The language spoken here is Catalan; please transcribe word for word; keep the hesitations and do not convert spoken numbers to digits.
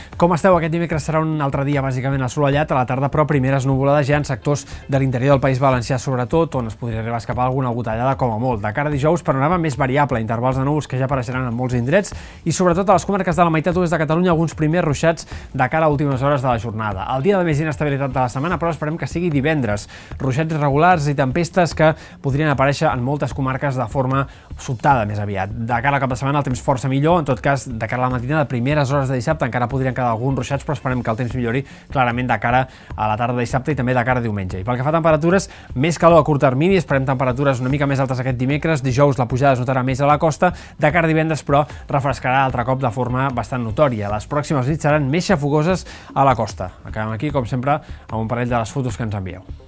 Com esteu? Aquest dimecres serà un altre dia bàsicament assolellat, a la tarda però primeres nuvolades ja en sectors de l'interior del País Valencià sobretot, on es podria arribar a escapar alguna gotellada com a molt. De cara a dijous, panorama més variable, intervals de núvols que ja apareixeran en molts indrets i sobretot a les comarques de la meitat oest de Catalunya alguns primers ruixats de cara a últimes hores de la jornada. El dia de més inestabilitat de la setmana, però esperem que sigui divendres. Ruixats irregulars i tempestes que podrien aparèixer en moltes comarques de forma sobtada més aviat. De cara al cap de setmana el temps força millor, en tot cas de cara a la matina de primeres hores de dissabte encara podrien quedar alguns ruixats, però esperem que el temps millori clarament de cara a la tarda de dissabte i també de cara a diumenge. I pel que fa a temperatures, més calor a curt termini, esperem temperatures una mica més altes aquest dimecres, dijous la pujada es notarà més a la costa, de cara a divendres però refrescarà altre cop de forma bastant notòria. Les pròximes nits seran més xafogoses a la costa. Acabem aquí, com sempre, amb un parell de les fotos que ens envieu.